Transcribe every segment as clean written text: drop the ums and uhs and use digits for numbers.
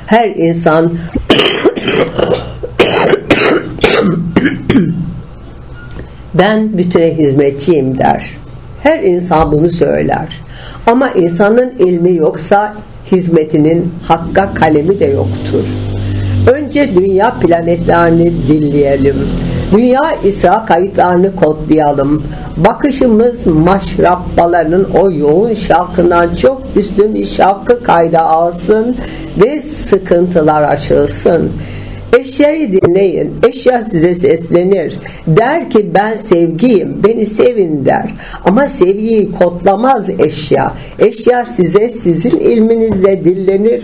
Her insan ben bütüne hizmetçiyim der. Her insan bunu söyler. Ama insanın ilmi yoksa hizmetinin hakka kalemi de yoktur. Önce dünya planetlerini dinleyelim. Dünya İsra kayıtlarını kodlayalım. Bakışımız maşrappaların o yoğun şavkından çok üstün bir şavkı kayda alsın ve sıkıntılar aşılsın. Eşyayı dinleyin. Eşya size seslenir. Der ki ben sevgiyim, beni sevin der. Ama sevgiyi kodlamaz eşya. Eşya size sizin ilminizle dillenir.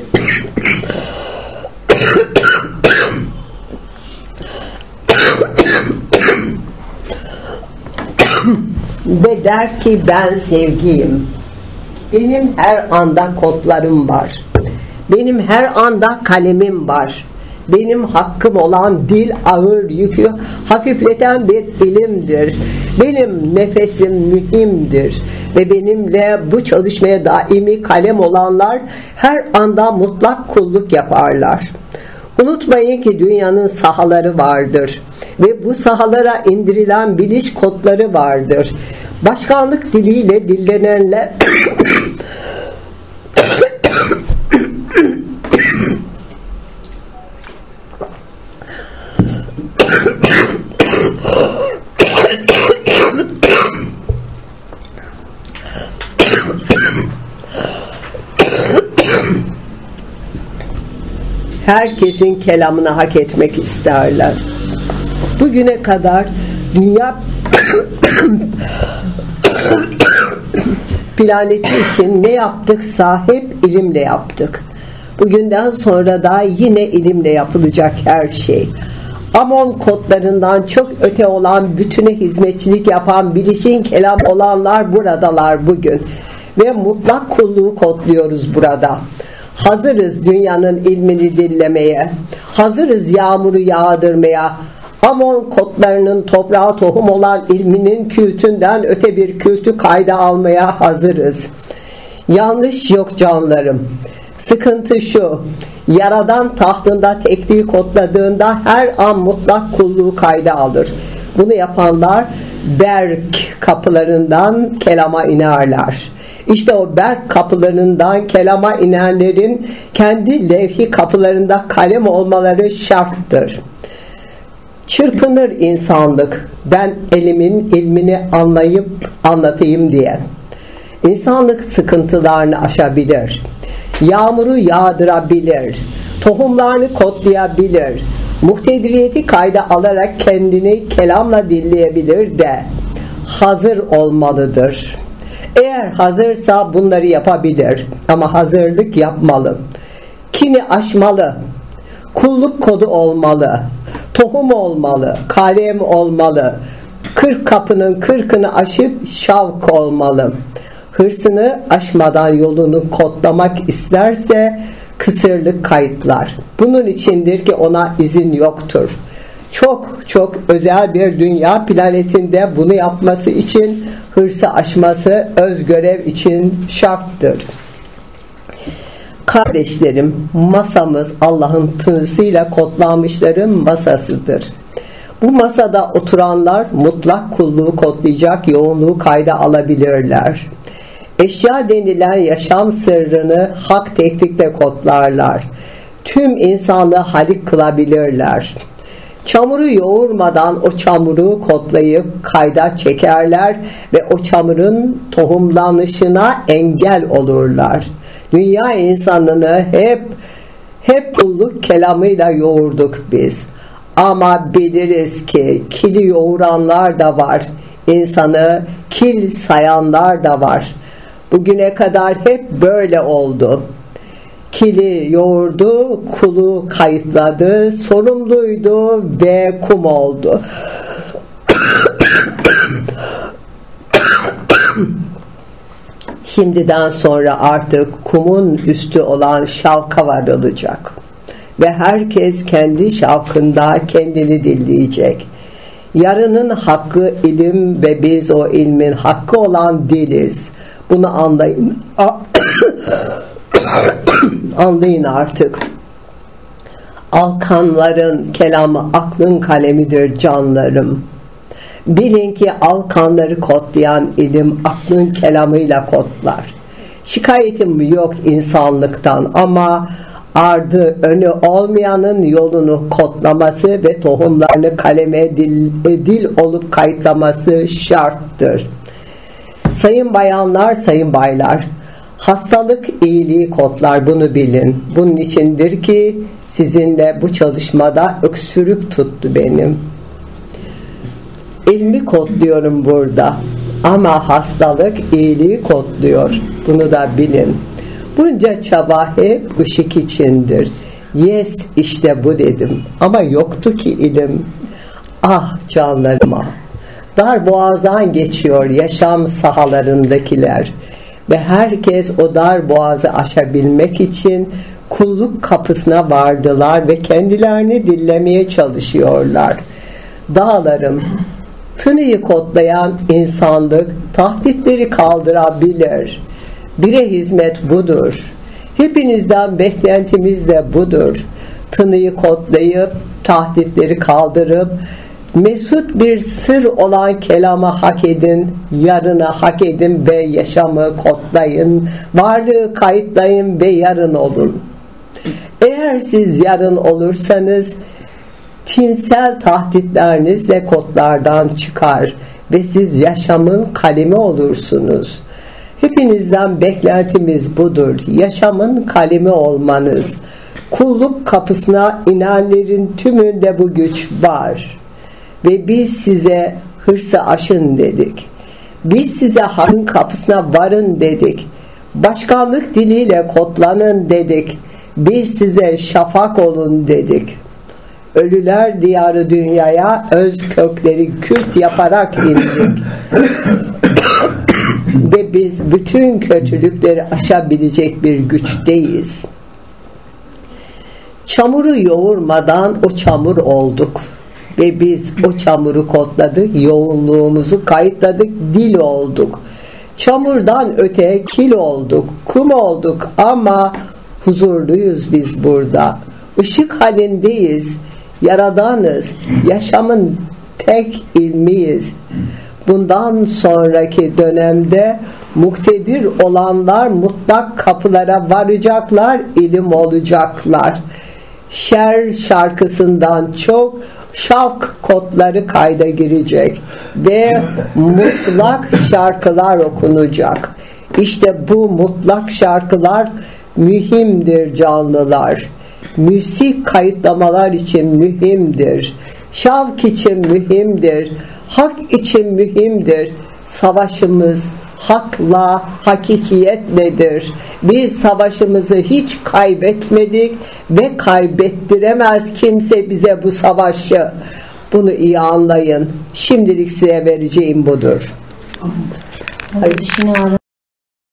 Ve der ki ben sevgiyim. Benim her anda kodlarım var. Benim her anda kalemim var. Benim hakkım olan dil ağır yükü hafifleten bir ilimdir. Benim nefesim mühimdir. Ve benimle bu çalışmaya daimi kalem olanlar her anda mutlak kulluk yaparlar. Unutmayın ki dünyanın sahaları vardır. Ve bu sahalara indirilen biliş kodları vardır. Başkanlık diliyle dillenenler herkesin kelamını hak etmek isterler. Bugüne kadar dünya planeti için ne yaptıksa hep ilimle yaptık. Bugünden sonra da yine ilimle yapılacak her şey. Amon kodlarından çok öte olan, bütüne hizmetçilik yapan, bilişin kelam olanlar buradalar bugün. Ve mutlak kulluğu kodluyoruz burada. Hazırız dünyanın ilmini dinlemeye. Hazırız yağmuru yağdırmaya. Amon kodlarının toprağa tohum olan ilminin kültünden öte bir kültü kayda almaya hazırız. Yanlış yok canlarım. Sıkıntı şu: Yaradan tahtında tekliği kodladığında her an mutlak kulluğu kayda alır. Bunu yapanlar Berk kapılarından kelama inerler. İşte o Berk kapılarından kelama inenlerin kendi levhi kapılarında kalem olmaları şarttır. Çırpınır insanlık, ben elimin ilmini anlayıp anlatayım diye. İnsanlık sıkıntılarını aşabilir. Yağmuru yağdırabilir. Tohumlarını kodlayabilir. Muktediriyeti kayda alarak kendini kelamla dinleyebilir de hazır olmalıdır. Eğer hazırsa bunları yapabilir. Ama hazırlık yapmalı. Kini aşmalı. Kulluk kodu olmalı. Tohum olmalı. Kalem olmalı. 40 kapının 40'ını aşıp şavk olmalı. Hırsını aşmadan yolunu kodlamak isterse kısırlık kayıtlar. Bunun içindir ki ona izin yoktur. Çok çok özel bir dünya planetinde bunu yapması için hırsı aşması öz görev için şarttır. Kardeşlerim, masamız Allah'ın tınısıyla kodlanmışların masasıdır. Bu masada oturanlar mutlak kulluğu kodlayacak yoğunluğu kayda alabilirler. Eşya denilen yaşam sırrını hak teknikle kodlarlar. Tüm insanlığı halik kılabilirler. Çamuru yoğurmadan o çamuru kodlayıp kayda çekerler ve o çamurun tohumlanışına engel olurlar. Dünya insanını hep kulluk kelamıyla yoğurduk biz. Ama biliriz ki kili yoğuranlar da var. İnsanı kil sayanlar da var. Bugüne kadar hep böyle oldu. Kili yoğurdu, kulu kayıtladı, sorumluydu ve kum oldu. Şimdiden sonra artık kumun üstü olan şavka varılacak. Ve herkes kendi şavkında kendini dinleyecek. Yarının hakkı ilim ve biz o ilmin hakkı olan diliz. Bunu anlayın. Anlayın artık. Alkanların kelamı aklın kalemidir canlarım. Bilin ki alkanları kodlayan ilim aklın kelamıyla kodlar. Şikayetim yok insanlıktan ama ardı önü olmayanın yolunu kodlaması ve tohumlarını kaleme dil olup kayıtlaması şarttır. Sayın bayanlar, sayın baylar, hastalık iyiliği kodlar, bunu bilin. Bunun içindir ki sizinle bu çalışmada öksürük tuttu benim. İlmi kodluyorum burada ama hastalık iyiliği kodluyor. Bunu da bilin. Bunca çaba hep ışık içindir. Yes, işte bu dedim. Ama yoktu ki ilim. Ah canlarıma. Dar boğazdan geçiyor yaşam sahalarındakiler. Ve herkes o dar boğazı aşabilmek için kulluk kapısına vardılar ve kendilerini dinlemeye çalışıyorlar. Dağlarım, tınıyı kodlayan insanlık tahditleri kaldırabilir. Bire hizmet budur. Hepinizden beklentimiz de budur. Tınıyı kodlayıp, tahditleri kaldırıp, mesut bir sır olan kelamı hak edin, yarını hak edin ve yaşamı kodlayın, varlığı kayıtlayın ve yarın olun. Eğer siz yarın olursanız, tinsel tahditlerinizle kodlardan çıkar ve siz yaşamın kalemi olursunuz. Hepinizden beklentimiz budur. Yaşamın kalemi olmanız. Kulluk kapısına inenlerin tümünde bu güç var. Ve biz size hırsı aşın dedik. Biz size hakkın kapısına varın dedik. Başkanlık diliyle kodlanın dedik. Biz size şafak olun dedik. Ölüler diyarı dünyaya öz kökleri kült yaparak indik. Ve biz bütün kötülükleri aşabilecek bir güçteyiz. Çamuru yoğurmadan o çamur olduk. Ve biz o çamuru kodladık, yoğunluğumuzu kayıtladık, dil olduk. Çamurdan öte kil olduk, kum olduk ama huzurluyuz biz burada. Işık halindeyiz, yaradanız, yaşamın tek ilmiyiz. Bundan sonraki dönemde muktedir olanlar mutlak kapılara varacaklar, ilim olacaklar. Şer şarkısından çok şavk kodları kayda girecek ve mutlak şarkılar okunacak. İşte bu mutlak şarkılar mühimdir canlılar. Müzik kayıtlamalar için mühimdir. Şavk için mühimdir. Hak için mühimdir. Savaşımız hakla, hakikiyetledir. Biz savaşımızı hiç kaybetmedik ve kaybettiremez kimse bize bu savaşı. Bunu iyi anlayın. Şimdilik size vereceğim budur. Dişini ağrı